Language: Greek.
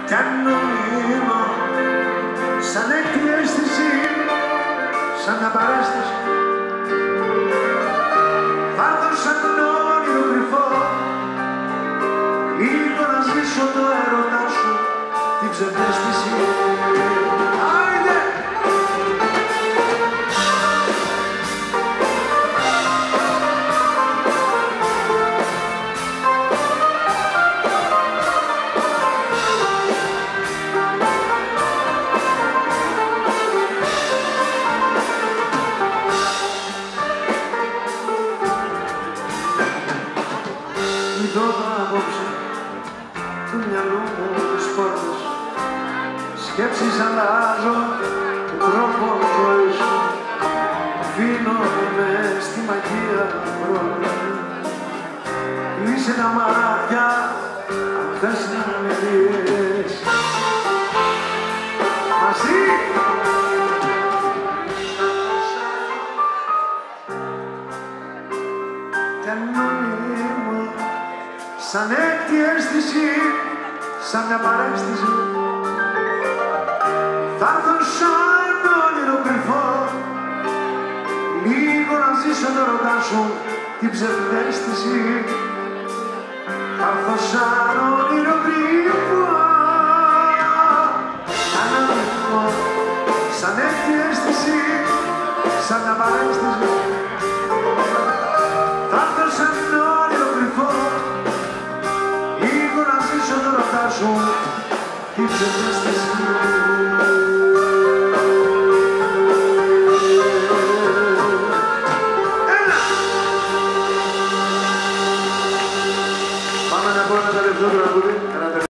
κι αν νομίμω σαν έκτη αίσθηση, σαν μια παρέστηση. Θα έρθω σαν όνειρο κρυφό, λίγο να ζήσω το έρωτά σου, την ψευδαίσθηση. Άιντε! Τώρα απόψε του μυαλού μου τις πόρτες, σκέψεις αλλάζω τον τρόπο ζωής σου, αφήνω μες στη μαγεία χρόνια. Κλείσε τα μάτια αν θες να με δεις μαζί. Κι αν νομίμω σαν έκτη αίσθηση, σαν μια παρέστηση, θα έρθω σαν όνειρο κρυφό, λίγο να ζήσω το ρωτά σου, την ψευδαίσθηση. Θα έρθω σαν όνειρο κρυφό, σαν έκτη αίσθηση, σαν μια παρέστηση. Θα έρθω σαν όνειρο κρυφό, λίγο να ζήσω το ρωτά σου, την ψευδαίσθηση.